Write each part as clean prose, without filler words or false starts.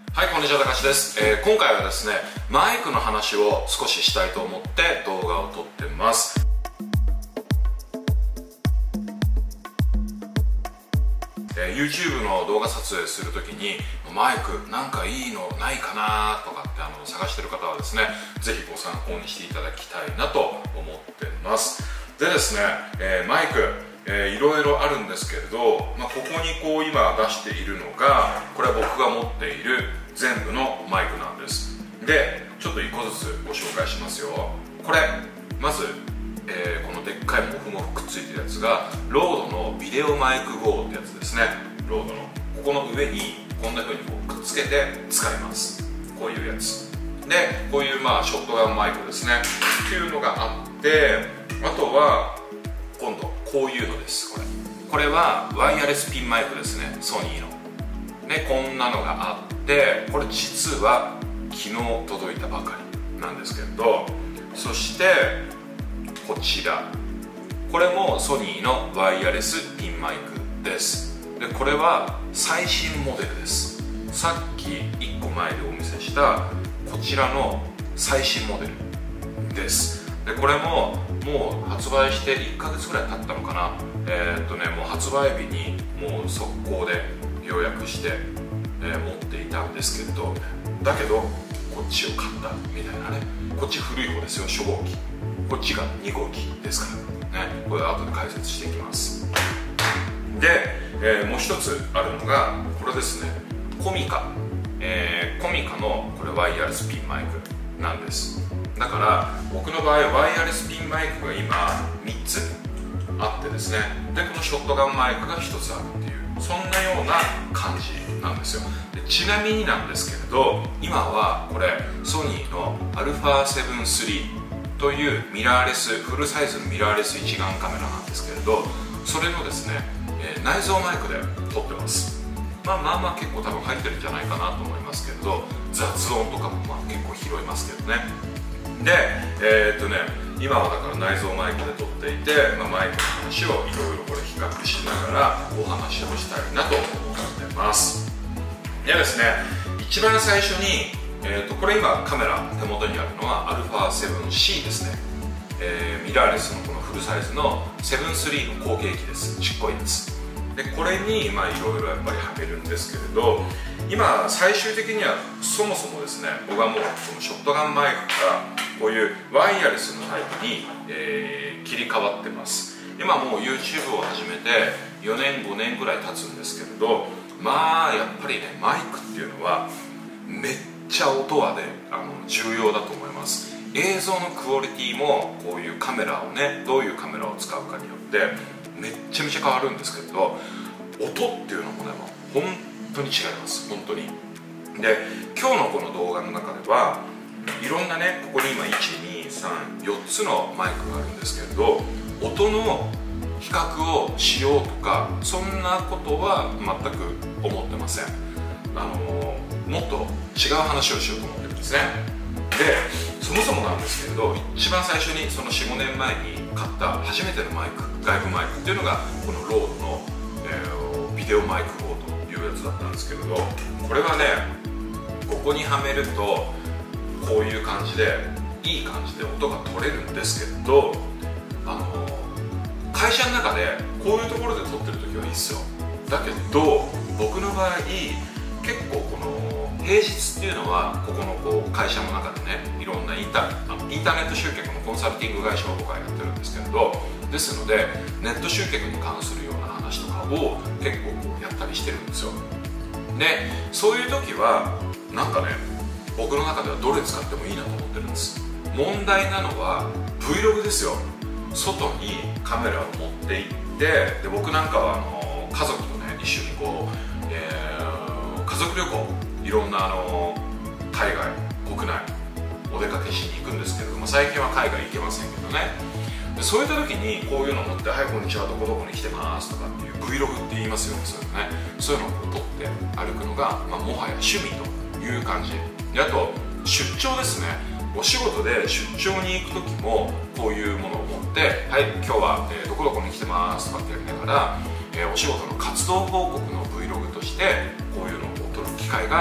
はい、こんにちは、たかしです。今回はですね、マイクの話を少ししたいと思って動画を撮ってます。YouTube の動画撮影するときにマイクなんかいいのないかなとかって探してる方はですね、ぜひご参考にしていただきたいなと思ってます。でですね、マイクいろいろあるんですけれど、ここにこう今出しているのが、これは僕が持っている全部のマイクなんです。で、ちょっと1個ずつご紹介しますよ。これまず、このでっかいモフモフくっついてるやつがロードのビデオマイク GO ってやつですね。ロードのここの上にこんな風にこうくっつけて使います。こういうやつで、こういうショットガンマイクですねっていうのがあって、あとは今度こういうのです。これはワイヤレスピンマイクですね、ソニーのね。こんなのがあって、これ実は昨日届いたばかりなんですけれど、そしてこちら、これもソニーのワイヤレスピンマイクです。で、これは最新モデルです。さっき1個前でお見せしたこちらの最新モデルです。で、これももう発売して1ヶ月ぐらい経ったのかな。もう発売日にもう速攻で予約して、持っていたんですけれど、だけどこっちを買ったみたいなね。こっち古い方ですよ、初号機。こっちが2号機ですからね。これ後で解説していきます。で、もう一つあるのがこれですね、コミカ。コミカのこれワイヤレスピンマイクなんです。だから僕の場合ワイヤレスピンマイクが今3つあってですね、でこのショットガンマイクが1つあるっていう、そんなような感じなんですよ。で、ちなみになんですけれど、今はこれソニーの α7 III というミラーレス、フルサイズのミラーレス一眼カメラなんですけれど、それのですね、内蔵マイクで撮ってます。結構多分入ってるんじゃないかなと思いますけれど、雑音とかも結構拾いますけどね。で、今はだから内蔵マイクで撮っていて、マイクの話をいろいろこれ比較しながらお話をしたいなと思ってます。でですね、一番最初に、これ今カメラ手元にあるのは α7C ですね。ミラーレスのこのフルサイズの 7-3 の後継機です。ちっこいやつで、これにいろいろやっぱりはめるんですけれど、今最終的にはそもそもですね、僕はもうこのショットガンマイクからこういうワイヤレスのタイプに、切り替わってます。今もう YouTube を始めて4年5年ぐらい経つんですけれど、やっぱりね、マイクっていうのはめっちゃ音はね、重要だと思います。映像のクオリティもこういうカメラをね、どういうカメラを使うかによってめっちゃめちゃ変わるんですけれど、音っていうのもね、本当に違います。本当に。で、今日のこの動画の中ではいろんなね、ここに今1,2,3,4つのマイクがあるんですけれど、音の比較をしようとかそんなことは全く思ってません。もっと違う話をしようと思ってるんですね。で、そもそもなんですけれど、一番最初にその 4,5 年前に買った初めてのマイク、外部マイクっていうのがこのロードの、ビデオマイク GO というやつだったんですけれど、これはね、ここにはめるとこういう感じでいい感じで音が取れるんですけど、会社の中でこういうところで撮ってる時はいいですよ。だけど僕の場合結構この平日っていうのはここの会社の中でね、いろんなインターネット集客のコンサルティング会社を僕はやってるんですけれど、ですのでネット集客に関するような話とかを結構やったりしてるんですよ。で、そういう時はなんかね、僕の中ではどれ使ってもいいなと思ってるんです。問題なのは Vlog ですよ。外にカメラを持って行って、で僕なんかは家族とね一緒に家族旅行、いろんな海外国内お出かけしに行くんですけれども、最近は海外行けませんけどね。で、そういった時にこういうのを持って「はい、こんにちは、どこどこに来てます」とかっていう Vlog って言いますよね。そういうのね、そういうのを撮って歩くのが、もはや趣味という感じで、あと出張ですね。お仕事で出張に行く時もこういうものを持って「はい、今日は、どこどこに来てます」とかってやりながら、お仕事の活動報告の Vlog としてこういうのを撮る機会が多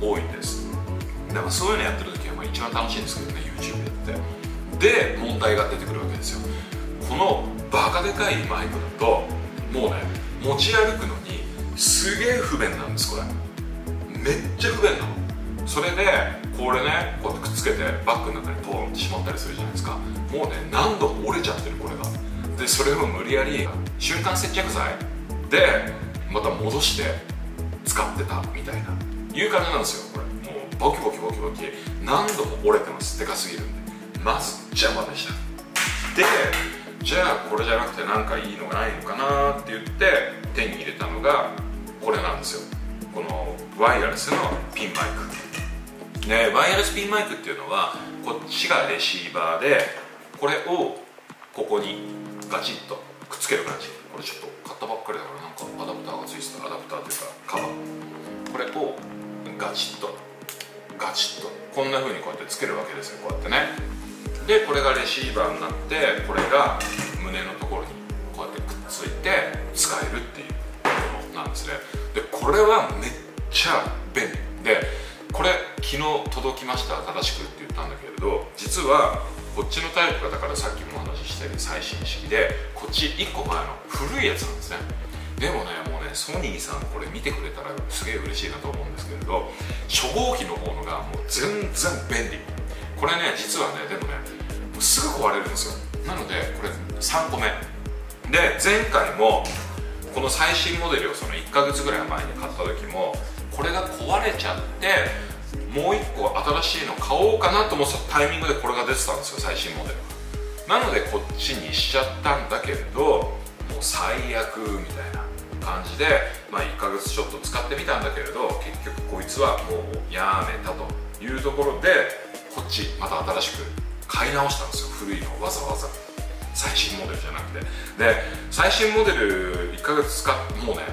多いんです。だからそういうのやってる時は一番楽しいんですけどね、 YouTube やって。で問題が出てくるわけですよ。このバカでかいマイクだともうね、持ち歩くのにすげえ不便なんです。これめっちゃ不便なの。それでこれね、こうやってくっつけてバッグの中にポーンってしまったりするじゃないですか。もうね、何度も折れちゃってるこれが。でそれを無理やり瞬間接着剤でまた戻して使ってたみたいないう感じなんですよ。これもうボキボキボキボキ何度も折れてます。でかすぎるんでまず邪魔でした。でじゃあこれじゃなくてなんかいいのがないのかなって言って手に入れたのがこれなんですよ。このワイヤレスのピンマイクね。ワイヤレスピンマイクっていうのはこっちがレシーバーで、これをここにガチッとくっつける感じ。これちょっと買ったばっかりだからなんかアダプターがついてた、アダプターというかカバー、これをガチッとガチッとこんな風にこうやってつけるわけですよ。こうやってね。でこれがレシーバーになって、これが胸のところにこうやってくっついて使えるっていうものなんですね。でこれはめっちゃ便利で、これ昨日届きました正しくって言ったんだけれど、実はこっちのタイプがだからさっきもお話ししたように最新式で、こっち1個前の古いやつなんですね。でもね、もうね、ソニーさんこれ見てくれたらすげえ嬉しいなと思うんですけれど、初号機の方のがもう全然便利。これね、実はね、でもね、もうすぐ壊れるんですよ。なのでこれ3個目で、前回もこの最新モデルをその1ヶ月ぐらい前に買った時もこれが壊れちゃって、もう1個新しいの買おうかなと思ったタイミングでこれが出てたんですよ、最新モデル。なのでこっちにしちゃったんだけれど、もう最悪みたいな感じで、1ヶ月ちょっと使ってみたんだけれど、結局こいつはもうやめたというところで、こっちまた新しく買い直したんですよ。古いのをわざわざ最新モデルじゃなくて。で最新モデル1ヶ月もうね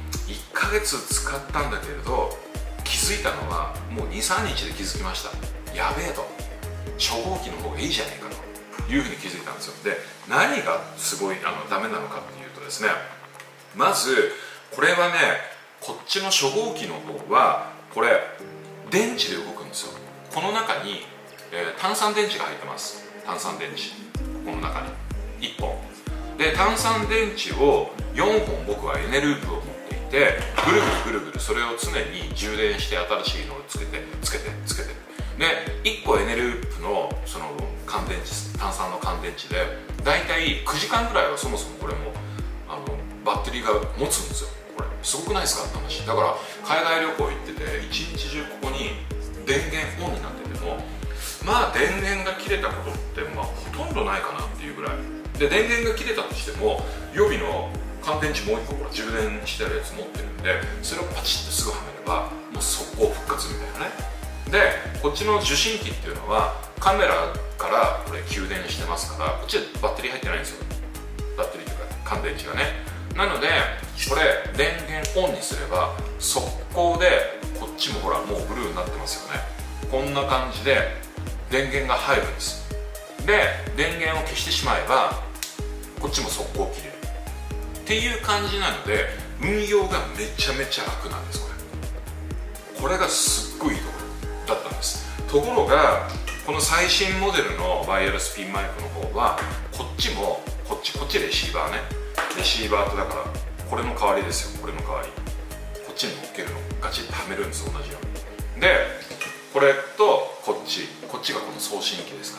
1ヶ月使ったんだけれど、気づいたのはもう 2,3 日で気づきました。やべえと、初号機の方がいいじゃねえかというふうに気づいたんですよ。で何がすごいダメなのかっていうとですね、まずこれはね、こっちの初号機の方はこれ電池で動くんですよ。この中に、単三電池が入ってます。単三電池この中に1本で、単三電池を4本僕はエネループを持っていて、ぐるぐるぐるぐるそれを常に充電して新しいのをつけてで、1個エネループのその乾電池、単三の乾電池でだいたい9時間ぐらいはそもそもこれもバッテリーが持つんですよ。これすごくないですかって話だから、海外旅行行ってて一日中ここに電源オンになってても、電源が切れたことってほとんどないかなっていうぐらいで、電源が切れたとしても予備の乾電池もう1個これ充電してるやつ持ってるんで、それをパチッとすぐはめればもう速攻復活みたいなね。でこっちの受信機っていうのはカメラからこれ給電してますから、こっちはバッテリー入ってないんですよ。バッテリーというか乾電池がね。なのでこれ電源オンにすれば速攻で、こっちもほらもうブルーになってますよね。こんな感じで電源が入るんです。で電源を消してしまえばこっちも速攻切れるっていう感じなので、運用がめちゃめちゃ楽なんです。これがすっごいいいところだったんです。ところがこの最新モデルのワイヤレスピンマイクの方はこっちもこっちレシーバーね。レシーバーとだからこれの代わりですよ。これの代わりこっちに乗っけるのガチッとはめるんです。同じように。でこれとこっちがこの送信機ですから、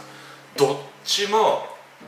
どっちも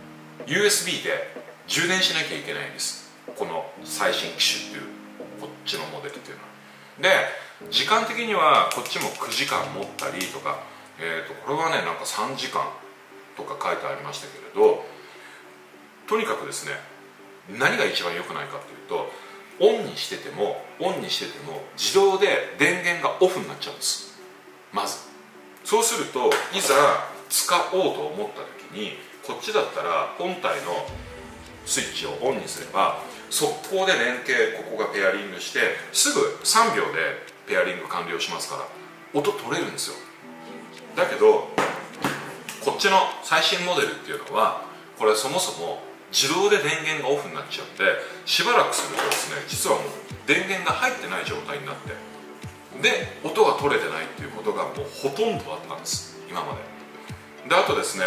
USB で充電しなきゃいけないんです。この最新機種っていうこっちのモデルっていうのは。で時間的にはこっちも9時間持ったりとか、これはねなんか3時間とか書いてありましたけれど、とにかくですね、何が一番良くないかっていうと、オンにしてても自動で電源がオフになっちゃうんです。まずそうするといざ使おうと思った時に、こっちだったら本体のスイッチをオンにすれば速攻で連携、ここがペアリングしてすぐ3秒でペアリング完了しますから音取れるんですよ。だけどこっちの最新モデルっていうのはこれそもそも自動で電源がオフになっちゃうんで、しばらくするとですね、実はもう電源が入ってない状態になって、 で音が取れてないっていうことがもうほとんどあったんです今まで。であとですね、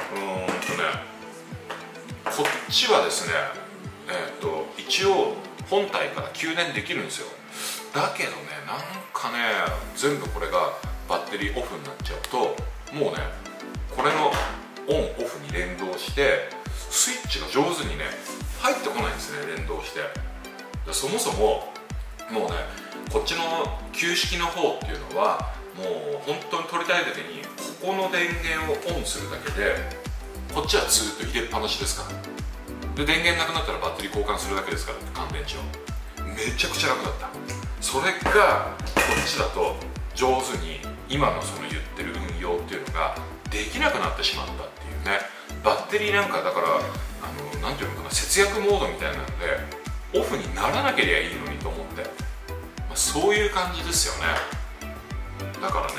こっちはですね一応本体から給電できるんですよ。だけどね、なんかね全部これがバッテリーオフになっちゃうと、もうねこれのオンオフに連動してスイッチが上手にね入ってこないんですね、連動して。でそもそももうねこっちの旧式の方っていうのはもう本当に取りたい時にここの電源をオンするだけで、こっちはずっと入れっぱなしですから。で電源なくなったらバッテリー交換するだけですから、乾電池を。めちゃくちゃ楽だった。それがこっちだと上手に今のその言ってる運用っていうのができなくなってしまったっていうね。バッテリーなんかだからなんていうのかな、節約モードみたいなのでオフにならなければいいのにと思って、そういう感じですよね。だからね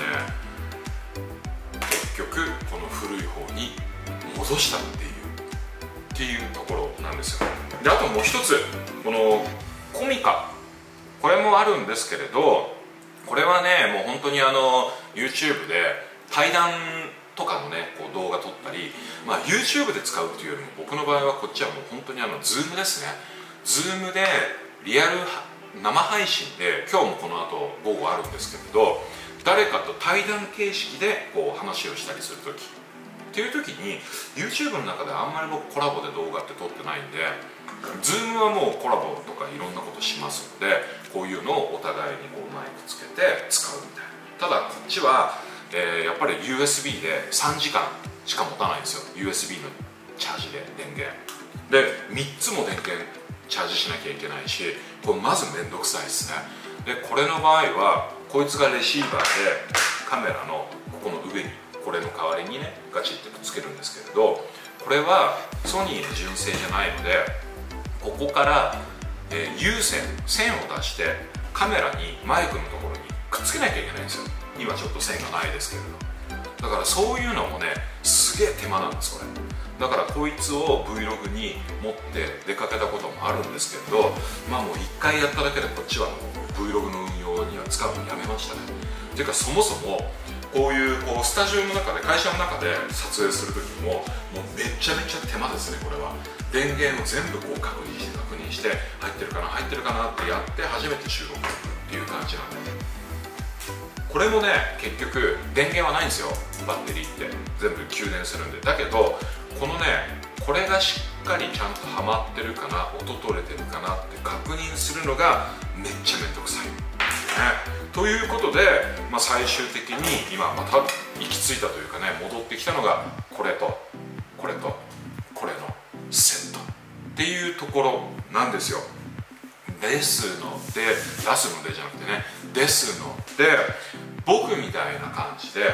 結局この古い方に戻したっていうところなんですよ。であともう一つ、このコミカ、これもあるんですけれど、これはねもう本当にYouTube で対談とかのねこう動画撮ったり、YouTube で使うっていうよりも僕の場合はこっちはもう本当にZoom ですね。Zoom でリアル生配信で、今日もこの後午後あるんですけれど、誰かと対談形式でこう話をしたりする時っていう時に YouTube の中であんまり僕コラボで動画って撮ってないんで、 Zoom はもうコラボとかいろんなことしますので、こういうのをお互いにこうマイクつけて使うみたいな。ただこっちは、やっぱり USB で3時間しか持たないんですよ。 USB のチャージで電源で3つも電源チャージしなきゃいけないし、これまずめんどくさいですね。でこれの場合はこいつがレシーバーでカメラのここの上にこれの代わりにねガチってくっつけるんですけれど、これはソニーの純正じゃないので、ここから、有線を出してカメラにマイクのところにくっつけなきゃいけないんですよ。今ちょっと線がないですけれど、だからそういうのもねすげえ手間なんですこれ。だからこいつを Vlog に持って出かけたこともあるんですけれど、もう1回やっただけでこっちはもう Vlog の運用には使うのやめましたね。ていうかそもそもこういうスタジオの中で会社の中で撮影する時ももうめちゃめちゃ手間ですね。これは電源を全部こう確認して入ってるかな入ってるかなってやって初めて収録っていう感じなんで、これもね結局電源はないんですよ。バッテリーって全部給電するんで。だけどこのねこれがしっかりちゃんとはまってるかな、音取れてるかなって確認するのがめっちゃめんどくさい、ね、ということで、最終的に今また行き着いたというかね戻ってきたのがこれとこれとこれのセットっていうところなんですよ。ですので出すのでじゃなくてね、ですので僕みたいな感じで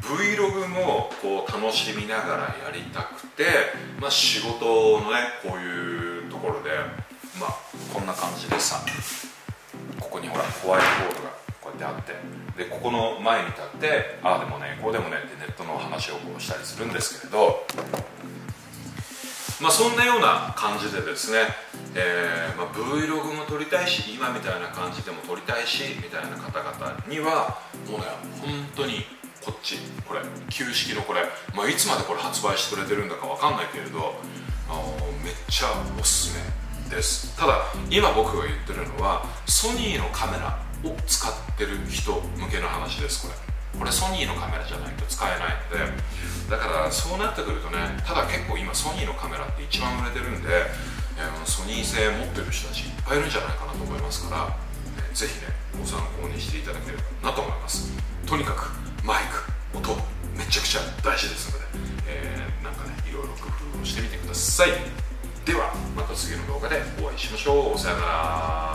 Vlog もこう楽しみながらやりたくて、仕事のねこういうところでこんな感じでさ、ここにほらホワイトボードがこうやってあって、でここの前に立ってああでもねこうでもねってネットの話をこうしたりするんですけれど、そんなような感じでですね、Vlog も撮りたいし今みたいな感じでも撮りたいしみたいな方々にはもうね本当にこっちこれ旧式のこれ、いつまでこれ発売してくれてるんだかわかんないけれどめっちゃおすすめです。ただ今僕が言ってるのはソニーのカメラを使ってる人向けの話です。これソニーのカメラじゃないと使えないので、だからそうなってくるとね、ただ結構今ソニーのカメラって一番売れてるんで、ソニー製持ってる人たちいっぱいいるんじゃないかなと思いますから、ぜひねご参考にしていただければなと思います。とにかくマイク音めちゃくちゃ大事ですので、なんかねいろいろ工夫をしてみてください。ではまた次の動画でお会いしましょう。さよなら。